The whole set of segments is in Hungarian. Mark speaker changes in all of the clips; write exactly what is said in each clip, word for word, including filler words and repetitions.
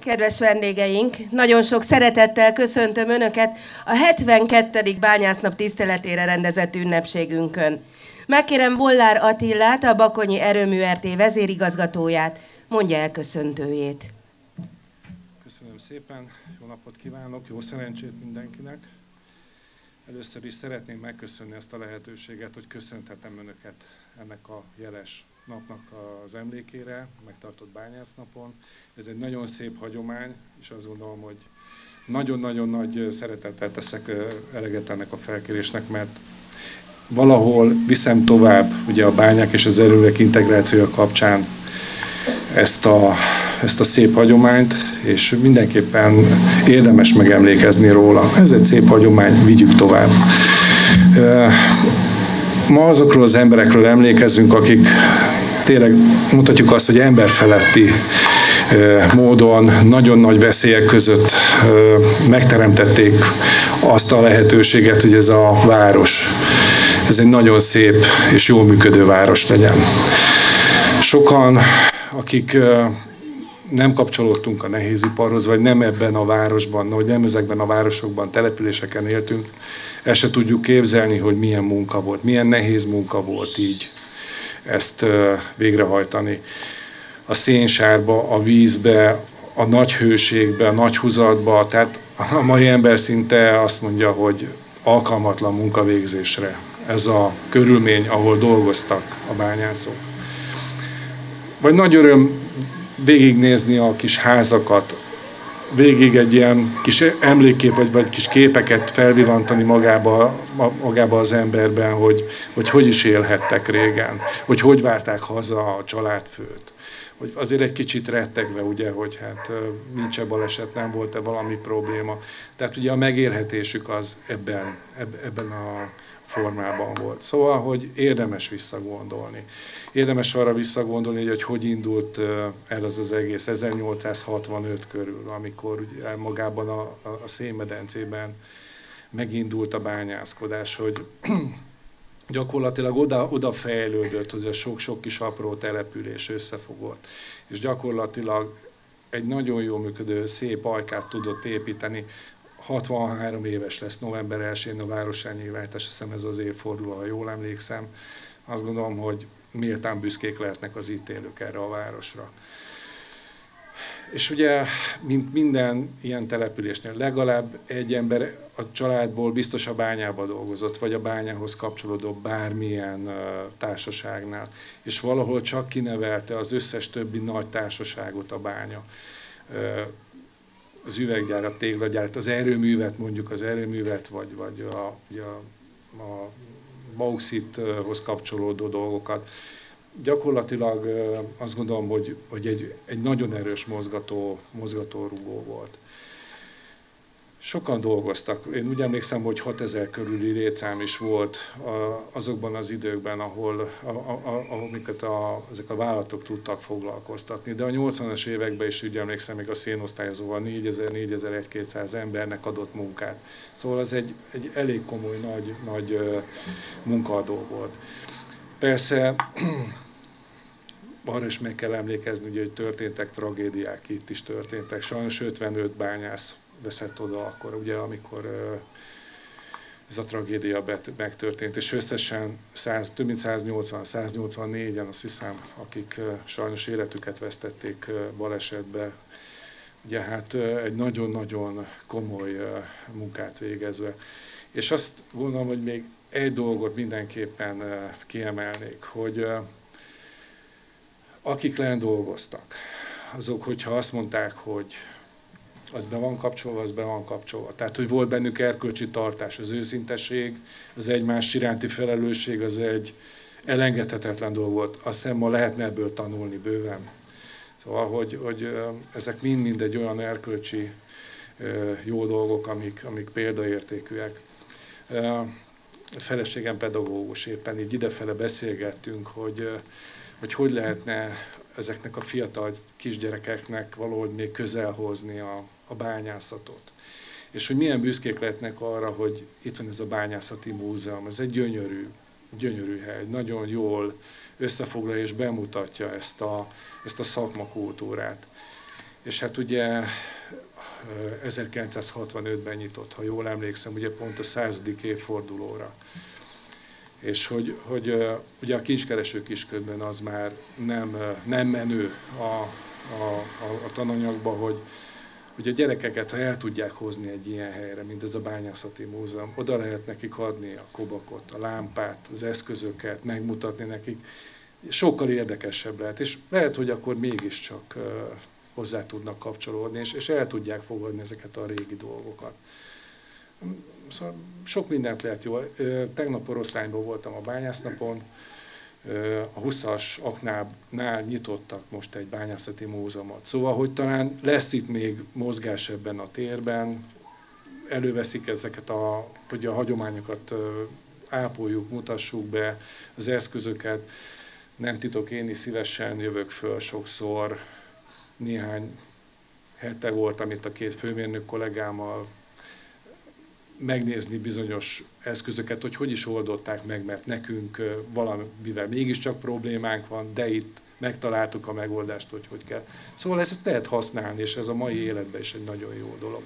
Speaker 1: Kedves vendégeink, nagyon sok szeretettel köszöntöm Önöket a hetvenkettedik bányásznap tiszteletére rendezett ünnepségünkön. Megkérem Bollár Attillát, a Bakonyi Erőmű er té vezérigazgatóját, mondja el köszöntőjét.
Speaker 2: Köszönöm szépen, jó napot kívánok, jó szerencsét mindenkinek. Először is szeretném megköszönni ezt a lehetőséget, hogy köszönhetem Önöket ennek a jeles napnak az emlékére, megtartott bányásznapon. Ez egy nagyon szép hagyomány, és azt gondolom, hogy nagyon-nagyon nagy szeretettel teszek eleget ennek a felkérésnek, mert valahol viszem tovább ugye a bányák és az erőművek integrációja kapcsán ezt a, ezt a szép hagyományt, és mindenképpen érdemes megemlékezni róla. Ez egy szép hagyomány, vigyük tovább. Ma azokról az emberekről emlékezünk, akik tényleg mutatjuk azt, hogy emberfeletti módon, nagyon nagy veszélyek között megteremtették azt a lehetőséget, hogy ez a város, ez egy nagyon szép és jól működő város legyen. Sokan, akik nem kapcsolódtunk a nehéziparhoz, vagy nem ebben a városban, vagy nem ezekben a városokban, településeken éltünk, el se tudjuk képzelni, hogy milyen munka volt, milyen nehéz munka volt így ezt végrehajtani. A szénsárba, a vízbe, a nagy hőségbe, a nagy húzatba, tehát a mai ember szinte azt mondja, hogy alkalmatlan munkavégzésre. Ez a körülmény, ahol dolgoztak a bányászok. Vagy nagy öröm végignézni a kis házakat, végig egy ilyen kis emlékkép, vagy, vagy kis képeket felvillantani magába, magába az emberben, hogy, hogy hogy is élhettek régen, hogy hogy várták haza a családfőt. Hogy azért egy kicsit rettegve, ugye, hogy hát nincs-e baleset, nem volt-e valami probléma. Tehát ugye a megélhetésük az ebben, ebben a formában volt. Szóval, hogy érdemes visszagondolni. Érdemes arra visszagondolni, hogy hogy indult el az az egész ezernyolcszázhatvanöt körül, amikor ugye magában a, a szénmedencében megindult a bányászkodás, hogy gyakorlatilag oda, oda fejlődött, hogy a sok-sok kis apró település összefogott, és gyakorlatilag egy nagyon jól működő, szép ajkát tudott építeni. hatvanhárom éves lesz november elsején a városrendnyilvánítás, azt hiszem ez az évforduló, ha jól emlékszem. Azt gondolom, hogy méltán büszkék lehetnek az itt élők erre a városra. És ugye, mint minden ilyen településnél, legalább egy ember a családból biztos a bányába dolgozott, vagy a bányához kapcsolódó bármilyen uh, társaságnál, és valahol csak kinevelte az összes többi nagy társaságot a bánya. Uh, az üveggyárat, téglagyárat, az erőművet, mondjuk az erőművet, vagy, vagy a, a, a bauxithoz kapcsolódó dolgokat. Gyakorlatilag azt gondolom, hogy, hogy egy, egy nagyon erős mozgató, mozgatórugó volt. Sokan dolgoztak. Én úgy emlékszem, hogy hatezer körüli létszám is volt azokban az időkben, ahol a, a, amiket a, ezek a vállalatok tudtak foglalkoztatni. De a nyolcvanas években is úgy emlékszem, még a szénosztályozóval négyezer-négyezer-kétszáz embernek adott munkát. Szóval ez egy, egy elég komoly, nagy, nagy munkaadó volt. Persze arra is meg kell emlékezni, ugye, hogy történtek tragédiák, itt is történtek. Sajnos ötvenöt bányász veszett oda akkor, ugye, amikor ez a tragédia megtörtént, és összesen száz, több mint száznyolcvan, száznyolcvannégyen, azt hiszem, akik sajnos életüket vesztették balesetbe, ugye hát egy nagyon-nagyon komoly munkát végezve. És azt gondolom, hogy még egy dolgot mindenképpen kiemelnék, hogy akik lent dolgoztak, azok, hogyha azt mondták, hogy az be van kapcsolva, az be van kapcsolva. Tehát, hogy volt bennük erkölcsi tartás, az őszintesség, az egymás iránti felelősség, az egy elengedhetetlen dolog volt. Azt hiszem, ma lehetne ebből tanulni bőven. Szóval, hogy, hogy ezek mind-mind egy olyan erkölcsi jó dolgok, amik, amik példaértékűek. A feleségem pedagógus, éppen így idefele beszélgettünk, hogy hogy hogy lehetne ezeknek a fiatal kisgyerekeknek valahogy még közel hozni a, a bányászatot. És hogy milyen büszkék lehetnek arra, hogy itt van ez a bányászati múzeum. Ez egy gyönyörű, gyönyörű hely, nagyon jól összefoglalja és bemutatja ezt a, ezt a szakmakultúrát. És hát ugye ezerkilencszázhatvanötben nyitott, ha jól emlékszem, ugye pont a századik évfordulóra. És hogy, hogy ugye a kincskereső kisködben az már nem, nem menő a, a, a, a tananyagba, hogy ugye a gyerekeket, ha el tudják hozni egy ilyen helyre, mint ez a Bányászati Múzeum, oda lehet nekik adni a kobakot, a lámpát, az eszközöket, megmutatni nekik, sokkal érdekesebb lehet, és lehet, hogy akkor mégiscsak hozzá tudnak kapcsolódni, és, és el tudják fogadni ezeket a régi dolgokat. Szóval sok mindent lehet jó. Tegnap Oroszlányban voltam a bányásznapon, a huszas aknánál nyitottak most egy bányászati múzeumot. Szóval, hogy talán lesz itt még mozgás ebben a térben, előveszik ezeket a, hogy a hagyományokat ápoljuk, mutassuk be, az eszközöket. Nem titok, én is szívesen jövök föl sokszor. Néhány hete voltam itt a két főmérnök kollégámmal megnézni bizonyos eszközöket, hogy hogy is oldották meg, mert nekünk valamivel mégiscsak problémánk van, de itt megtaláltuk a megoldást, hogy hogy kell. Szóval ezt lehet használni, és ez a mai életben is egy nagyon jó dolog.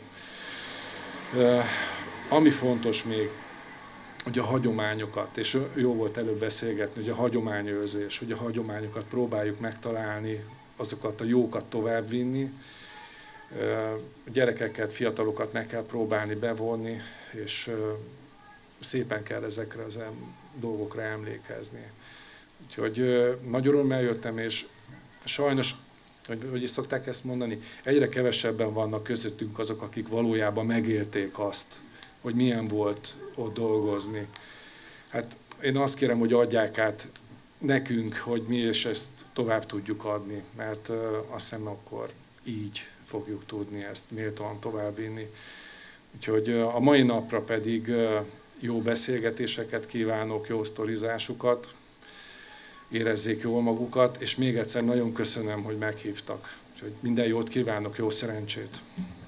Speaker 2: Ami fontos még, hogy a hagyományokat, és jó volt előbb beszélgetni, hogy a hagyományőrzés, hogy a hagyományokat próbáljuk megtalálni, azokat a jókat továbbvinni, a gyerekeket, fiatalokat meg kell próbálni bevonni, és szépen kell ezekre az dolgokra emlékezni. Úgyhogy nagy örömmel jöttem, és sajnos, hogy, hogy is szokták ezt mondani, egyre kevesebben vannak közöttünk azok, akik valójában megélték azt, hogy milyen volt ott dolgozni. Hát én azt kérem, hogy adják át nekünk, hogy mi is ezt tovább tudjuk adni, mert azt hiszem akkor így fogjuk tudni ezt méltóan továbbvinni. Úgyhogy a mai napra pedig jó beszélgetéseket kívánok, jó sztorizásukat, érezzék jól magukat, és még egyszer nagyon köszönöm, hogy meghívtak. Úgyhogy minden jót kívánok, jó szerencsét!